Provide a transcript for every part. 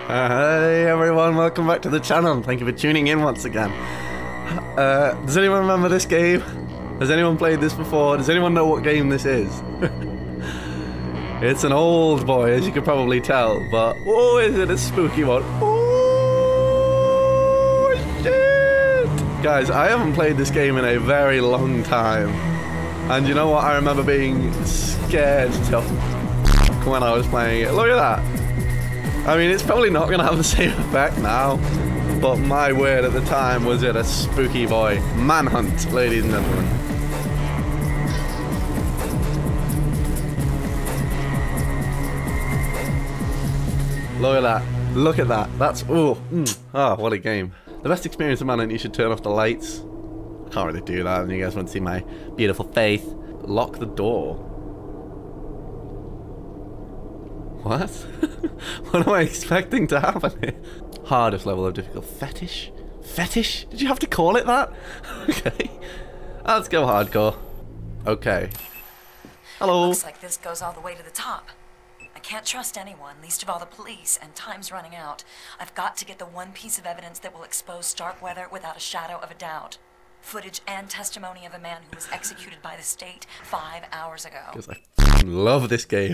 Hey everyone, welcome back to the channel. Thank you for tuning in once again. Does anyone remember this game? Has anyone played this before? Does anyone know what game this is? It's an old boy, as you can probably tell, but oh, is it a spooky one? Oh shit! Guys, I haven't played this game in a very long time. And you know what? I remember being scared to when I was playing it. Look at that. I mean, it's probably not going to have the same effect now, but my word, at the time, was it a spooky boy. Manhunt, ladies and gentlemen. Look at that. Look at that. That's, oh, what a game. The best experience of Manhunt, you should turn off the lights. I can't really do that, and you guys want to see my beautiful face. Lock the door. What? What am I expecting to happen here? Hardest level of difficulty. Fetish? Fetish? Did you have to call it that? Okay. Let's go hardcore. Okay. Hello. Looks like this goes all the way to the top. I can't trust anyone, least of all the police, and time's running out. I've got to get the one piece of evidence that will expose Starkweather without a shadow of a doubt. Footage and testimony of a man who was executed by the state 5 hours ago. Because I love this game.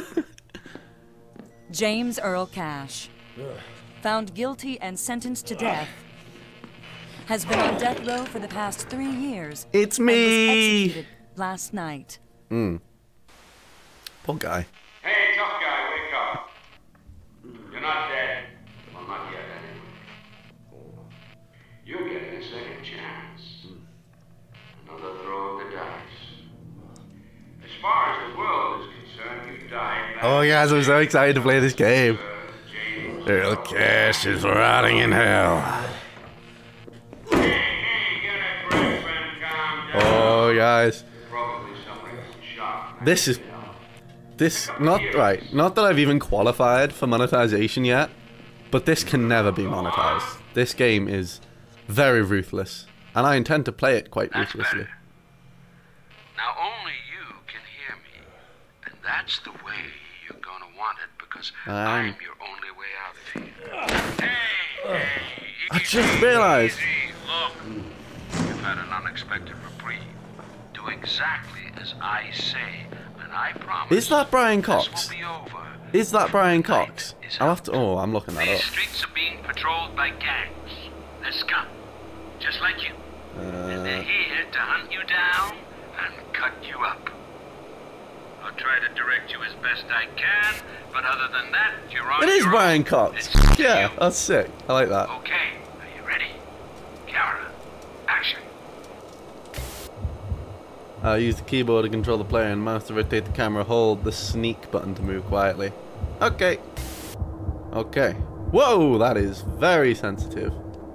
James Earl Cash, found guilty and sentenced to death, has been on death row for the past 3 years. It's and was me! executed last night. Poor guy. Hey, tough guy, wake up. You're not dead. Well, not yet, anyway. You're getting a second chance. Another throw of the dice. As far as the world is concerned, you died back. Oh guys, I'm so excited to play this game. Earl Cash is rotting in hell. Hey, get a grip and calm down. Oh guys. Probably somebody was shot. This is... not that I've even qualified for monetization yet, but this can never be monetized. This game is very ruthless, and I intend to play it quite ruthlessly. Better. Now only you can hear me, and that's the way you're gonna want it, because I'm your only way out of here. Hey, I just realized. Look, you've had an unexpected reprieve. Do exactly as I say, and I promise. Is that Brian this Cox? will be over. Is that Brian Cox? I'll have to... Oh, I'm looking that These up. streets are being patrolled by gangs. They're scum, just like you. And they're here to hunt you down and cut you up. I'll try to direct you as best I can, but other than that, you're on It is your Brian own. Cox. It's up to Yeah, you. that's sick. I like that. Okay, are you ready? Camera, action. Use the keyboard to control the player and mouse to rotate the camera. Hold the sneak button to move quietly. Okay. Okay. Whoa, that is very sensitive.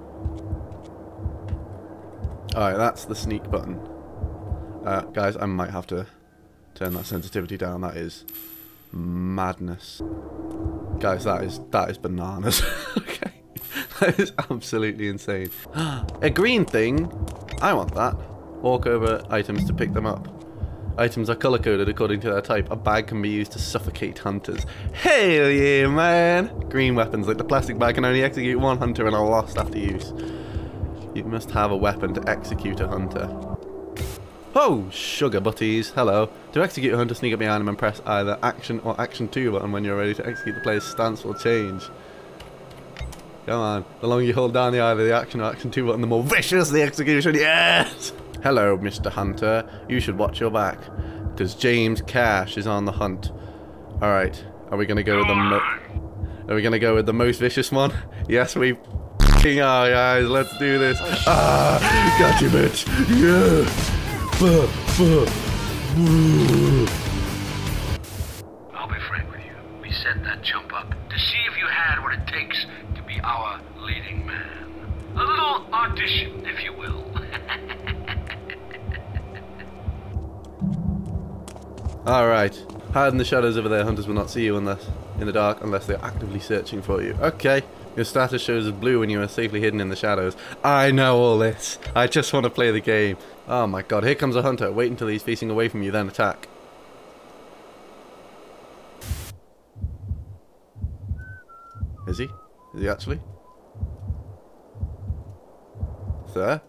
Alright, that's the sneak button. Guys, I might have to turn that sensitivity down. That is madness. Guys, that is bananas. Okay. That is absolutely insane. A green thing. I want that. Walk over items to pick them up. Items are color-coded according to their type. A bag can be used to suffocate hunters. Hell yeah, man! Green weapons, like the plastic bag, can only execute one hunter and are lost after use. You must have a weapon to execute a hunter. Oh, sugar butties. Hello. To execute a hunter, sneak up behind him and press either action or action 2 button when you're ready to execute. The player's stance will change. Come on. The longer you hold down either the action or action 2 button, the more vicious the execution. Yes! Hello, Mr. Hunter. You should watch your back, because James Cash is on the hunt. All right. Are we gonna go with the most vicious one? Yes, we f***ing are, guys. Let's do this. Ah, got you, bitch. Yeah. I'll be frank with you. We set that jump up to see if you had what it takes to be our leading man. A little audition, if you will. Alright. Hide in the shadows over there. Hunters will not see you in the dark unless they're actively searching for you. Okay. Your status shows as blue when you are safely hidden in the shadows. I know all this. I just want to play the game. Oh my god. Here comes a hunter. Wait until he's facing away from you, then attack. Is he? Is he actually? Sir?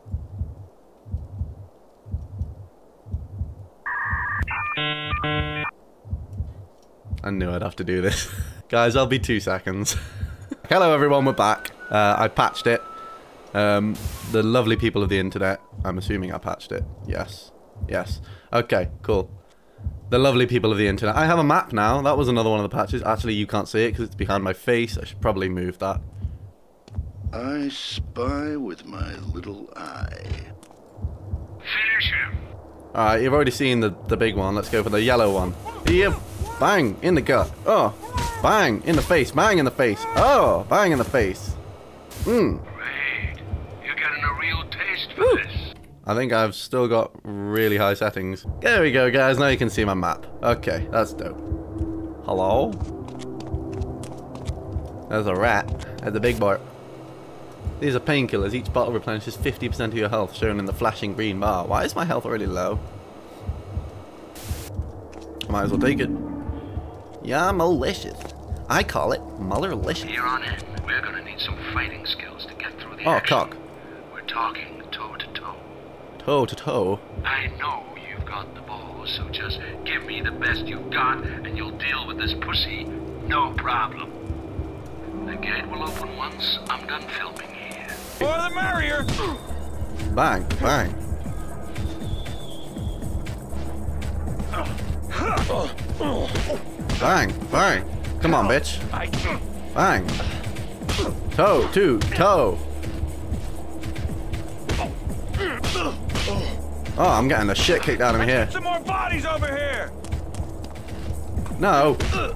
I knew I'd have to do this. Guys, I'll be 2 seconds. Hello everyone, we're back. I patched it. The lovely people of the internet. I'm assuming I patched it. Yes. Yes. Okay, cool. The lovely people of the internet. I have a map now. That was another one of the patches. Actually, you can't see it because it's behind my face. I should probably move that. I spy with my little eye. Finish him. Alright, you've already seen the big one. Let's go for the yellow one. Yep. Bang! In the gut. Oh! Bang! In the face. Bang in the face. Oh! Bang in the face. Mmm. Great. You're getting a real taste for this. I think I've still got really high settings. There we go, guys. Now you can see my map. Okay, that's dope. Hello? There's a rat. There's a big boy. These are painkillers. Each bottle replenishes 50% of your health, shown in the flashing green bar. Why is my health already low? Might as well take it. Yeah, malicious. I call it Mullerlicious. Here on in, we're gonna need some fighting skills to get through the Oh, action. cock. We're talking toe to toe. Toe to toe. I know you've got the balls, so just give me the best you've got, and you'll deal with this pussy, no problem. The gate will open once I'm done filming here. More the merrier. Bang, bang. Bang, bang. Come on, bitch. Bang. Toe to toe. Oh, I'm getting the shit kicked out of me here. Some more bodies over here. No.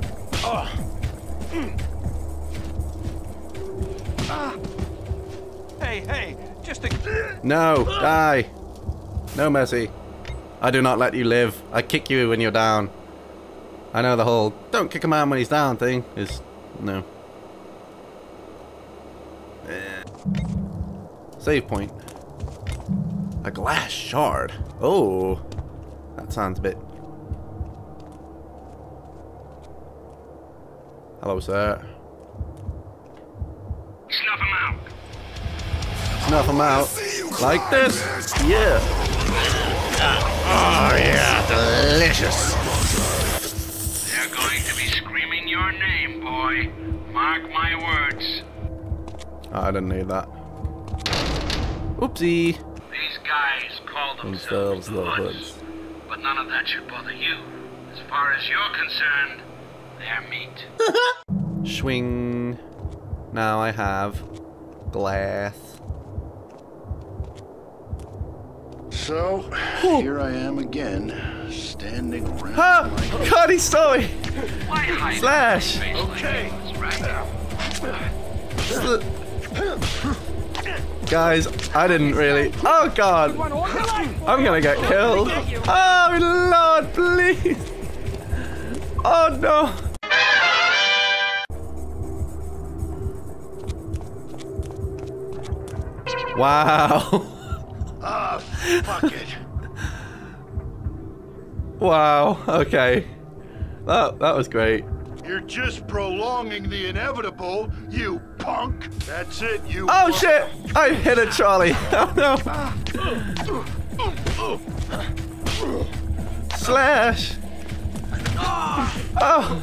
Hey, just a... No. Die. No mercy. I do not let you live. I kick you when you're down. I know the whole don't kick a man when he's down thing is no. Save point. A glass shard. Oh, that sounds a bit. Hello, sir. Snuff him out. Snuff him out. Like this. Yeah. Oh, yeah. Delicious. They're going to be screaming your name, boy. Mark my words. Oh, I didn't need that. Oopsie. These guys call themselves the Hoods, but none of that should bother you. As far as you're concerned, they're meat. Swing. Now I have glass. So, here I am again, standing around Ah! like... God, he saw me! Why hide Slash! okay. Right now. Guys, I didn't really. Oh God! I'm gonna get killed. Oh Lord, please! Oh no! Wow! Ah, fuck it. Wow. Okay. That was great. You're just prolonging the inevitable, you punk. That's it, you... Oh shit! I hit a trolley. Oh no! Slash! Oh!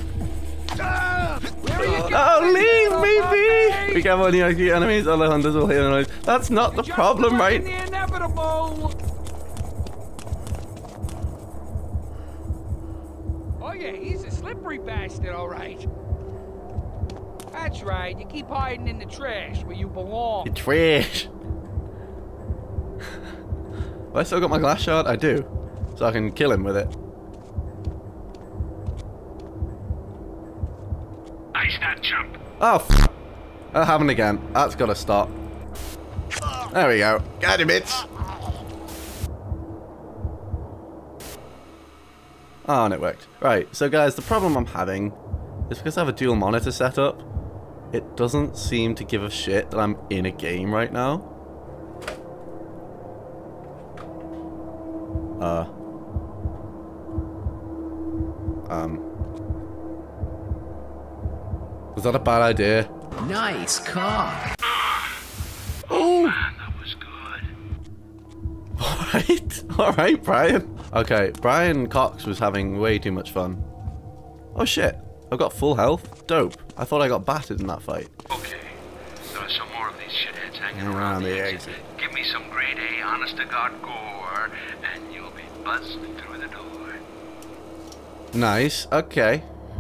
Oh, leave me be! Be careful when you execute enemies, other hunters will hear the noise. That's not the problem, right? The inevitable. Oh yeah, he's a slippery bastard, all right. That's right. You keep hiding in the trash where you belong. You trash. Have I still got my glass shard? I do. So I can kill him with it. Ice that chump. Oh, that happened again. That's gotta stop. There we go. Got him, bitch. Oh, and it worked. Right, so guys, the problem I'm having is because I have a dual monitor set up, it doesn't seem to give a shit that I'm in a game right now. Was that a bad idea? Nice cock. Oh man, that was good. Alright, Brian. Okay, Brian Cox was having way too much fun. Oh shit, I've got full health? Dope. I thought I got battered in that fight. Okay, there are some more of these shitheads hanging Around around the the exit. exit. Give me some grade A, honest to God gore, and you'll be buzzed through the door. Nice, okay.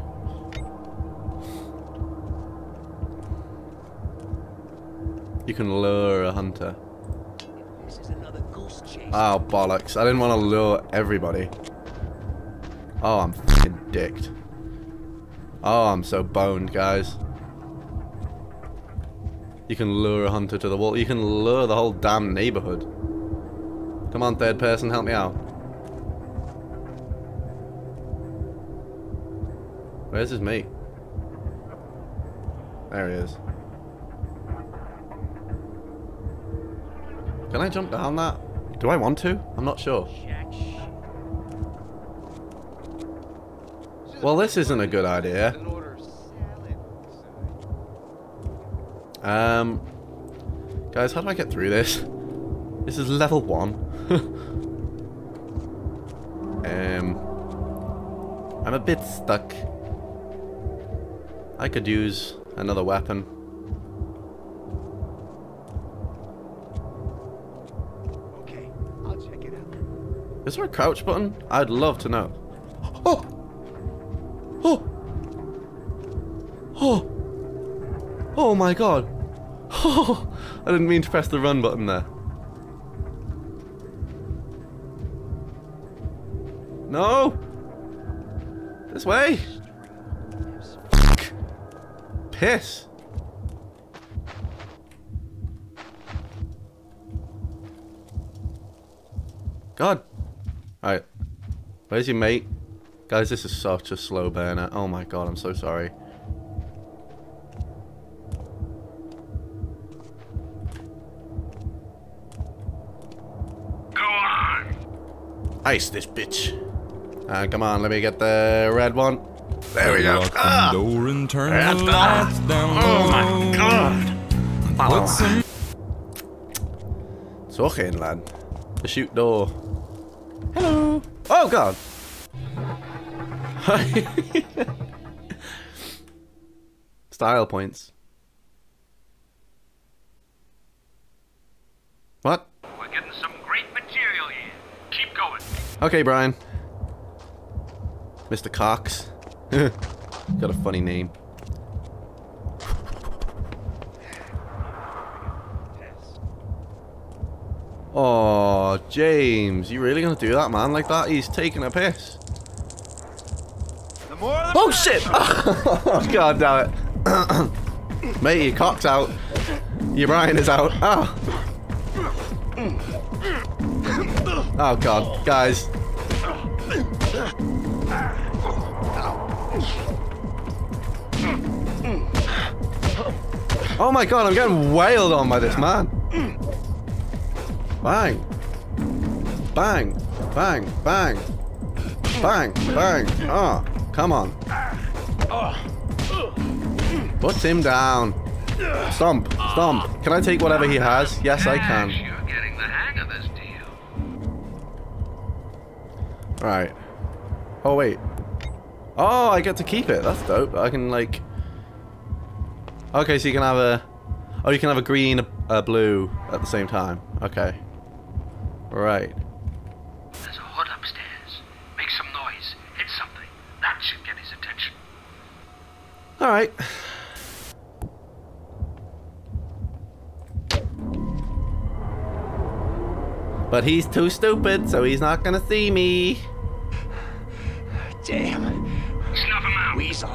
You can lure a hunter. This is another ghost chase. Oh, bollocks. I didn't want to lure everybody. Oh, I'm fucking dicked. Oh, I'm so boned, guys. You can lure a hunter to the wall. You can lure the whole damn neighborhood. Come on, third person, help me out. Where's his mate? There he is. Can I jump down that? Do I want to? I'm not sure. Well, this isn't a good idea. Guys, how do I get through this? This is level 1. I'm a bit stuck. I could use another weapon. Okay, I'll check it out. Is there a crouch button? I'd love to know. Oh! Oh! Oh! Oh my god! Oh! I didn't mean to press the run button there. No! This way! Fuck! Piss! God! Alright. Where's your mate? Guys, this is such a slow burner. Oh my god, I'm so sorry. Go on! Ice this bitch. Come on, let me get the red one. There we go. Ah! Door and turn That's the the- lights down Oh low. my god! Put some So in, lad. The shoot door. Hello. Oh god. Style points. What? We're getting some great material here. Keep going. Okay, Brian. Mr. Cox. Got a funny name. Oh, James, you really gonna do that, man? Like that? He's taking a piss. Oh shit! Oh, god damn it! Mate, your cock's out. Your Brian is out. Oh. Oh god, guys. Oh my god, I'm getting wailed on by this man. Bang. Bang. Bang. Bang. Bang. Bang. Oh, come on. Put him down. Stomp. Stomp. Can I take whatever he has? Yes, I can. You're getting the hang of this deal. Right. Oh, wait. Oh, I get to keep it. That's dope. I can, like... Okay, so you can have a... Oh, you can have a green, a blue at the same time. Okay. Right. There's a hood upstairs. Make some noise. Hit something. That should get his attention. Alright. But he's too stupid, so he's not gonna see me. Damn. Snuff him out. Weasel.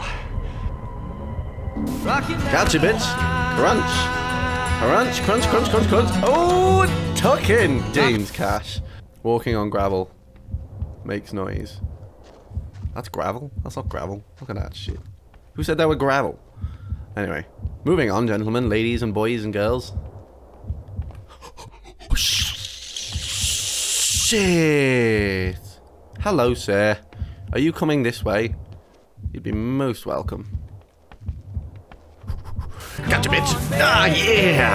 Gotcha, bitch. Crunch. Crunch, crunch, crunch, crunch, crunch. Oh, tuck in, James Cash. Walking on gravel makes noise. That's gravel? That's not gravel. Look at that shit. Who said that were gravel? Anyway, moving on, gentlemen, ladies and boys and girls. Shit. Hello, sir. Are you coming this way? You'd be most welcome. Gotcha, bitch. Ah, yeah.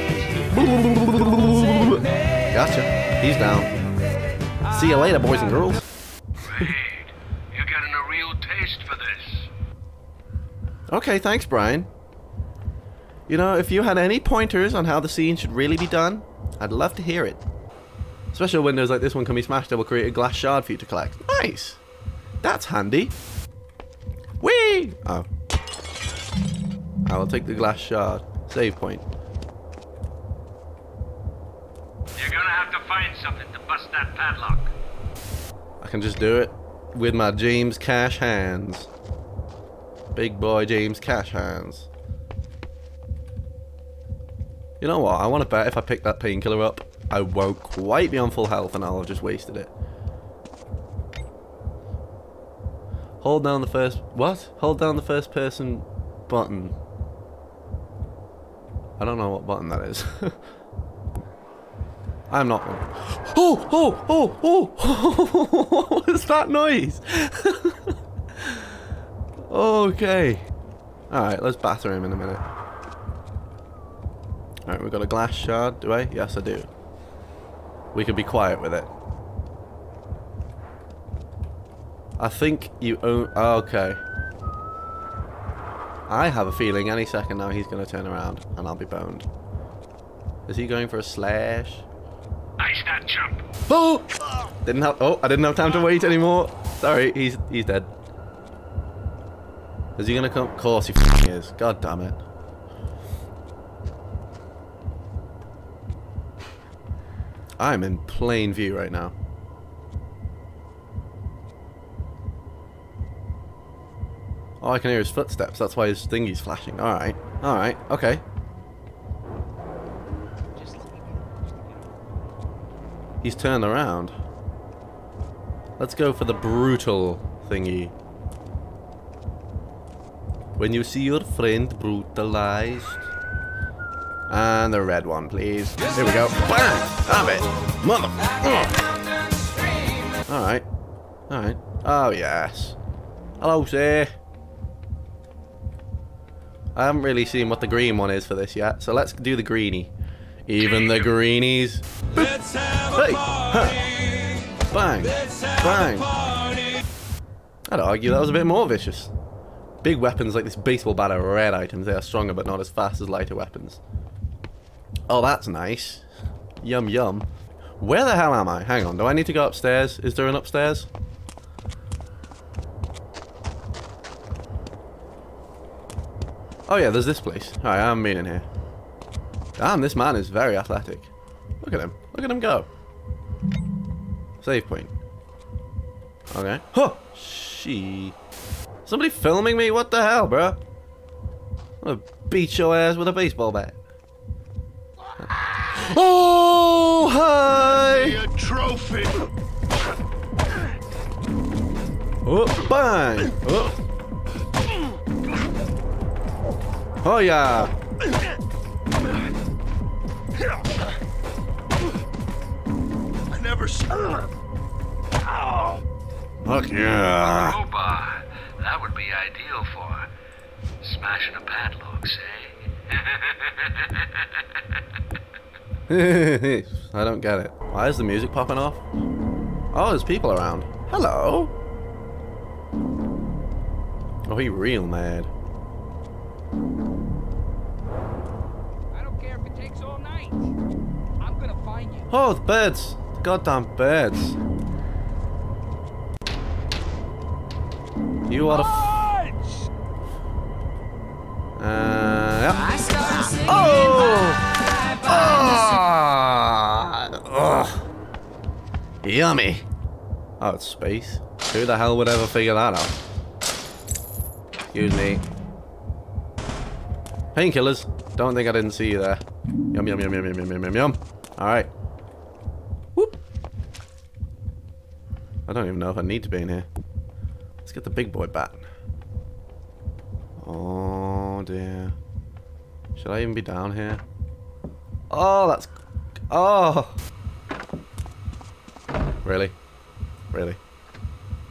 Gotcha. He's down. See you later, boys and girls. Great. You're getting a real taste for this. Okay, thanks, Brian. You know, if you had any pointers on how the scene should really be done, I'd love to hear it. Special windows like this one can be smashed that will create a glass shard for you to collect. Nice! That's handy. Whee! Oh. I will take the glass shard. Save point. You're gonna have to find something to bust that padlock. I can just do it with my James Cash hands. Big boy James Cash hands. You know what? I want to bet if I pick that painkiller up, I won't quite be on full health and I'll have just wasted it. Hold down the first... What? Hold down the first person button. I don't know what button that is. I'm not one. Oh! Oh! Oh! Oh! What is that noise? Okay. Alright, let's batter him in a minute. Alright, we've got a glass shard, do I? Yes, I do. We could be quiet with it. I think you own... Okay. I have a feeling any second now he's going to turn around and I'll be boned. Is he going for a slash? Nice that jump. Oh! Didn't have... Oh, I didn't have time to wait anymore. Sorry, he's dead. Is he going to come? Of course he f***ing is. God damn it. I'm in plain view right now. Oh, I can hear his footsteps. That's why his thingy's flashing. Alright. Alright. Okay. He's turned around. Let's go for the brutal thingy. When you see your friend brutalized. And the red one, please. Here we go. Bang! Have it! Mother... Alright. Alright. Oh, yes. Hello, sir. I haven't really seen what the green one is for this yet, so let's do the greenie. Even the greenies. Let's have a party. Bang. Bang. I'd argue that was a bit more vicious. Big weapons like this baseball bat are red items. They are stronger but not as fast as lighter weapons. Oh, that's nice. Yum yum. Where the hell am I? Hang on, do I need to go upstairs? Is there an upstairs? Oh yeah, there's this place. Alright, I haven't been in here. Damn, this man is very athletic. Look at him. Look at him go. Save point. Okay. Huh! Somebody filming me? What the hell, bro? I'm gonna beat your ass with a baseball bat. Oh, hi! A trophy. Oh, bang! Oh. Oh yeah! I never saw. Fuck yeah! Crowbar. That would be ideal for smashing a padlock, say. I don't get it. Why is the music popping off? Oh, there's people around. Hello! Oh, he real mad. I don't care if it takes all night. I'm gonna find you. Oh, the birds! The goddamn birds. You are the yep. Oh! Ugh. Yummy. Oh, it's space. Who the hell would ever figure that out? Excuse me. Painkillers. Don't think I didn't see you there. Yum, yum, yum, yum, yum, yum, yum, yum. Alright. Whoop. I don't even know if I need to be in here. Let's get the big boy bat. Oh, dear. Should I even be down here? Oh, that's... Oh! Really? Really?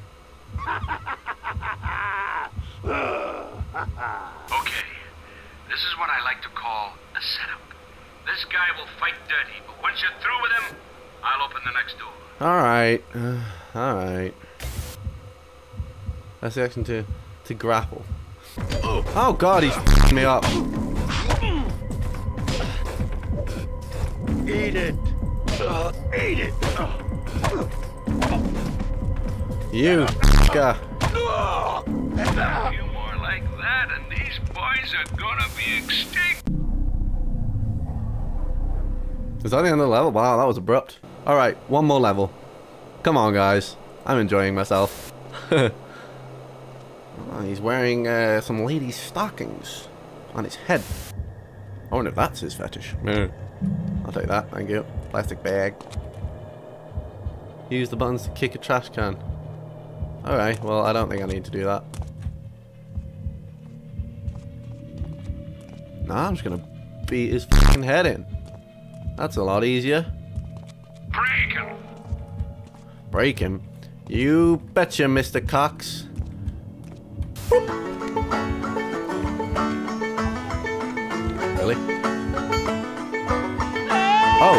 Okay. This is what I like to call a setup. This guy will fight dirty, but once you're through with him, I'll open the next door. Alright. Alright. That's the action to grapple. Oh god, he's f***ing me up. Eat it. Eat it. You f***er. A few more like that, and these boys are gonna be extinct. Is that the end of the level? Wow, that was abrupt. Alright, one more level. Come on, guys. I'm enjoying myself. Oh, he's wearing some lady's stockings on his head. I wonder if that's his fetish. I'll take that, thank you. Plastic bag. Use the buttons to kick a trash can. Alright, well, I don't think I need to do that. Nah, I'm just gonna beat his fucking head in. That's a lot easier. Break him. Break him? You betcha, Mr. Cox. Really? Oh!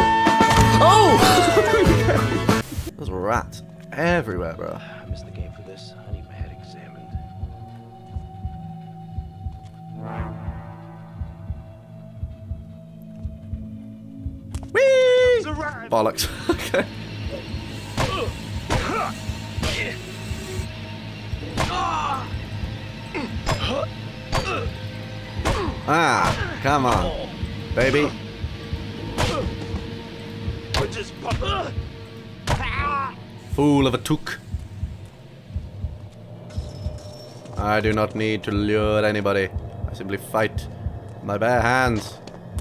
Oh! There's rats everywhere, bro. I missed the game for this. I need my head examined. Whee! Bollocks. Okay. Ah, come on, baby. Fool of a took. I do not need to lure anybody. I simply fight with my bare hands.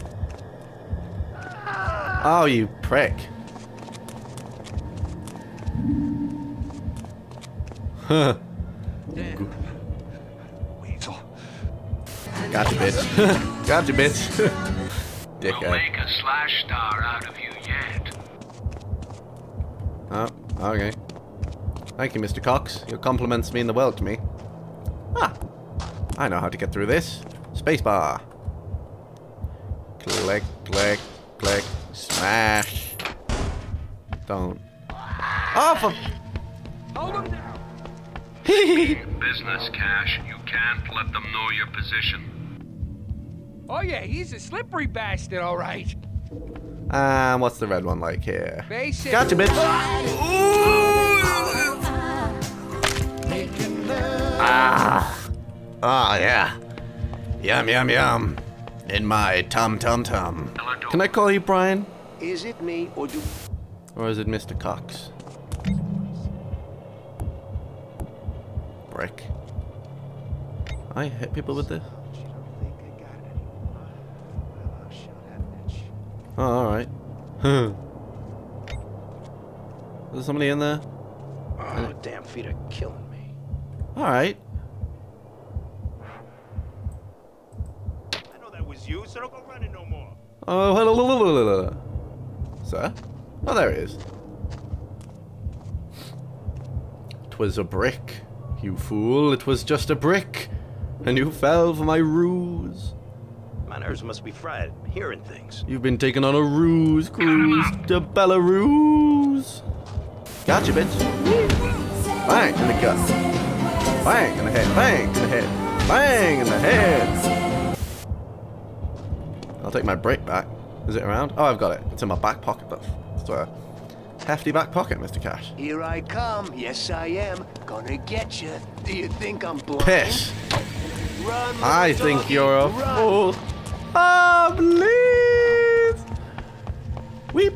Oh, you prick. Huh. Gotcha, bitch. Gotcha, bitch. We'll Dickhead. make a slash star out of you yet. Oh, okay. Thank you, Mr. Cox. Your compliments mean the world to me. Ah, I know how to get through this. Spacebar. Click, click, click, smash. Don't. Oh, for... Hold him down. Business, Cash. You can't let them know your position. Oh yeah, he's a slippery bastard, all right. What's the red one like here? Basic. Gotcha, bitch. Ah. Oh, yeah. Yum, yum, yum. In my tum-tum-tum. Can I call you Brian? Is it me or do... Or is it Mr. Cox? Brick. I hit people with this? Oh, alright. Huh. Is there somebody in there? Oh, damn feet are killing me. Alright. I know that was you, so don't go running no more. Oh, hello. Sir? Oh, there he is. 'Twas a brick, you fool. It was just a brick. And you fell for my ruse. My nerves must be fried, hearing things. You've been taken on a ruse cruise to Belarus. Gotcha, bitch. Bang in the gut. Bang in the head. Bang in the head. Bang in the head. I'll take my brick back. Is it around? Oh, I've got it. It's in my back pocket, though. It's a hefty back pocket, Mr. Cash. Here I come. Yes, I am. Gonna get you. Do you think I'm blind? Piss. Run, I little think doggy, you're a run. fool. Ah, please. Weep.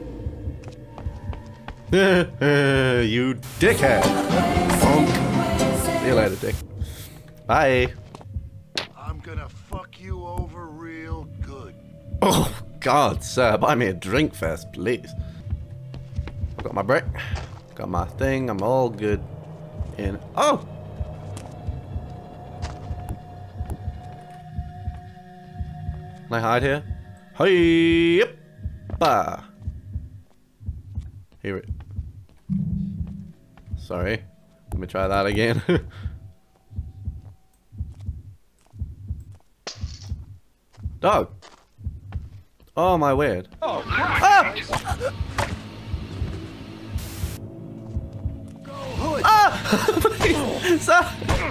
You dickhead. Bonk. See you later, dick. Bye. I'm gonna fuck you over real good. Oh, God, sir. Buy me a drink first, please. I've got my brick. Got my thing. I'm all good. In. Oh! Can I hide here? Hey! Bah! Hear it. Sorry. Let me try that again. Dog. Oh my word. Oh, Ah! Ah! Please, stop.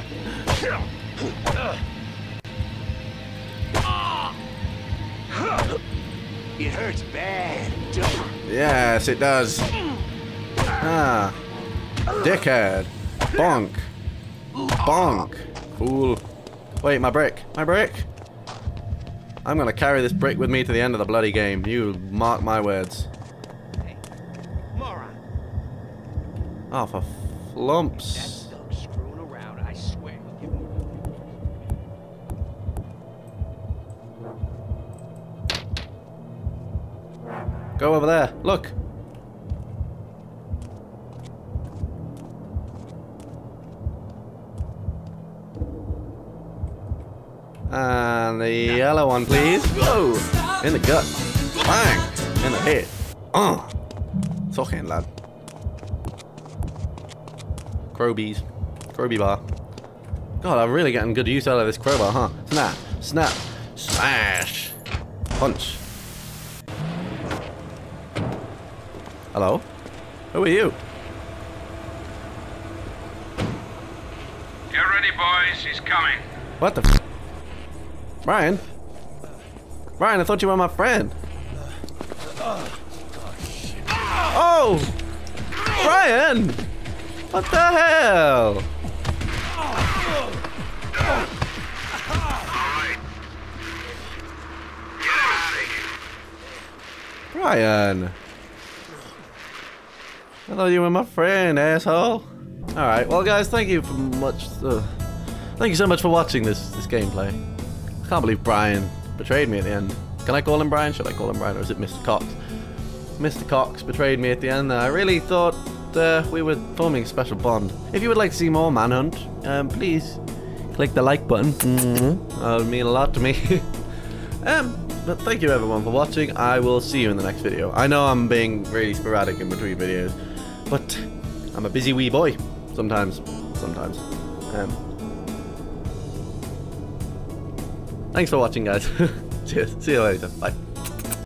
It hurts bad, don't it? Yes, it does. Ah. Dickhead. Bonk. Bonk. Fool. Wait, my brick. My brick. I'm gonna carry this brick with me to the end of the bloody game. You mark my words. Hey, moron. Oh, for flumps. That's Doug screwing around, I swear. Go over there. Look. And the yellow one, please. Whoa! In the gut. Bang! In the head. Fucking lad. Crowbies. Crowby bar. God, I'm really getting good use out of this crowbar, huh? Snap. Snap. Smash. Punch. Hello? Who are you? Get ready, boys. He's coming. What the f? Brian? Brian, I thought you were my friend. Oh! Brian! What the hell? Brian! I thought you were my friend, asshole. Alright, well guys, thank you so much for watching this gameplay. I can't believe Brian betrayed me at the end. Can I call him Brian? Should I call him Brian, or is it Mr. Cox? Mr. Cox betrayed me at the end there. I really thought we were forming a special bond. If you would like to see more Manhunt, please click the like button. That would mean a lot to me. But thank you everyone for watching. I will see you in the next video. I know I'm being really sporadic in between videos, but I'm a busy wee boy. Sometimes. Thanks for watching, guys. Cheers. See you later. Bye.